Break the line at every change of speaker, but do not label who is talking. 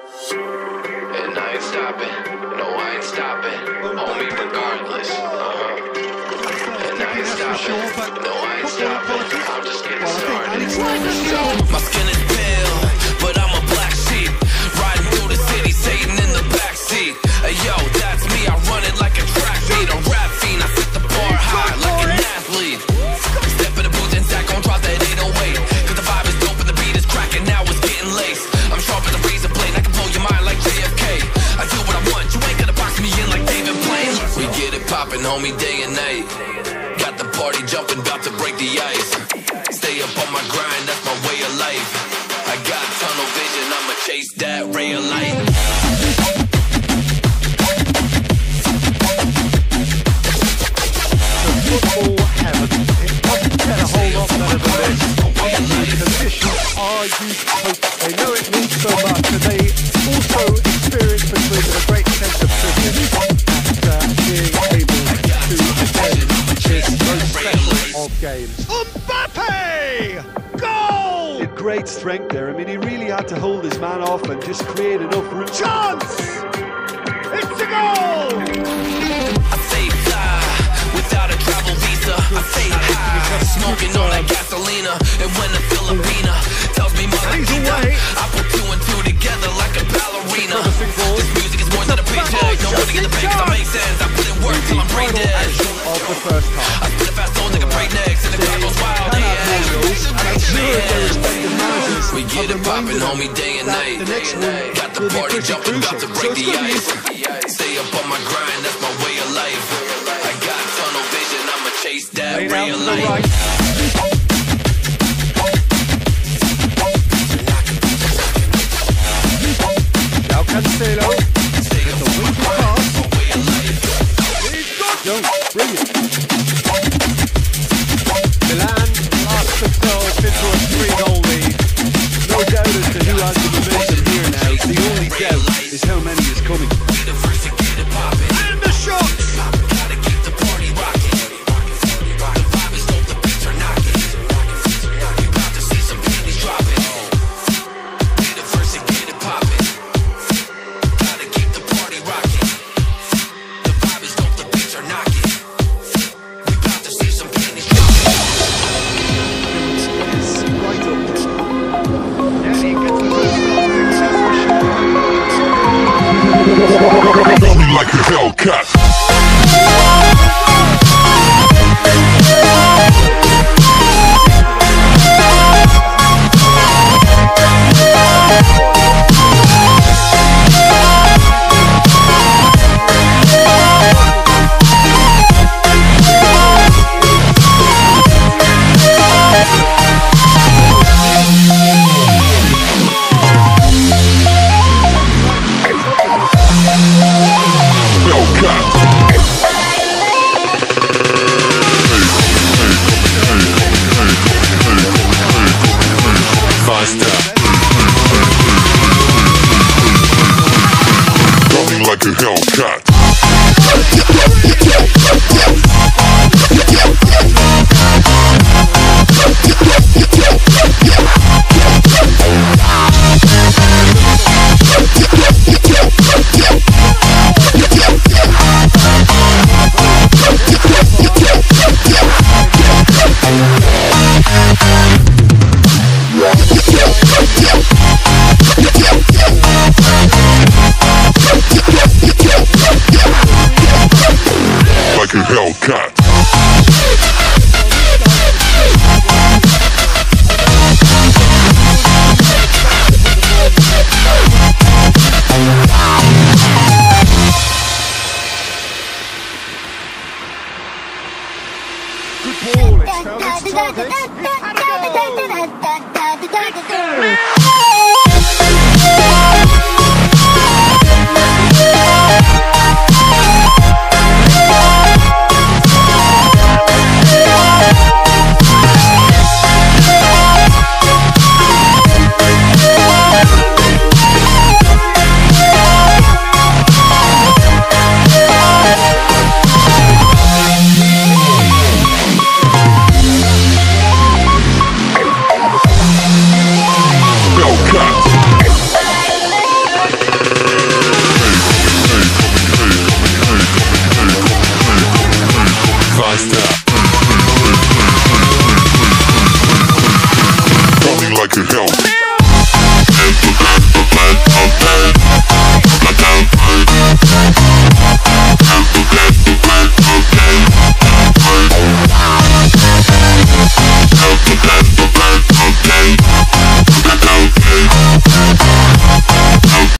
And I ain't stopping, no I ain't stopping, homie regardless, And I ain't stopping, no I ain't stopping, I'm just getting started. My skin is pale, but I'm a black sheep, riding through the city, Satan in the backseat. Hey yo, that's me, I run it like a track meet, a rap fiend, I set the bar high like an athlete. Step in the booth and Zach gon' drop that 808, cause the vibe is dope and the beat is cracking, now it's getting laced. I'm sharp as a razor blade, I can blow your mind like JFK. I do what I want, you ain't gonna box me in like David Blaine. We get it poppin', homie, day and night. Got the party jumping, about to break the ice. Stay up on my grind, that's my way of life. I got tunnel vision, I'ma chase that ray of light.
Football heaven. It doesn't get a whole lot better than this. The conditions are utopia. They know it means so much, and they also experience between them a great sense of privilege at being able to attend this most special of games. Mbappe! Goal! In great strength there. I mean, he really had to hold his man off and just create enough room. Chance! It's a goal!
I say fly without a travel visa. I say high, smoking on that gasolina. And when the Filipina tells me Malakita, I put two and two together like a ballerina. This music is more than a paycheck. No money in the bank, cause I make sense. I put in work till I'm brain dead. I spit a fast soul, nigga, break necks, and the crowd goes wild. We get it poppin', homie, day and night. Got the party jumping, about to break the ice. Stay up on my grind, that's my way of life. I got tunnel vision, I'ma chase that ray of light.
Now Cancelo. The wing pass. He's got it. Brilliant. Milan lasts themselves into a 3-goal lead. No doubt as to who has the momentum here now. The only doubt is how many is coming. And the shot!
Gotta keep the party rocking. The vibe is dope, the beats are knocking. We about to see some pennies dropping. Be the first to get it poppin'. Gotta keep the party rocking. The vibe is dope, the beats are knocking. We about to see some pennies dropping.
It's right up there. Yeah, he gets the first goal.
Blow me like a Hellcat. Like a Hellcat. Like a Hellcat.
Good ball, it's found its target. It's had a goal!
my step.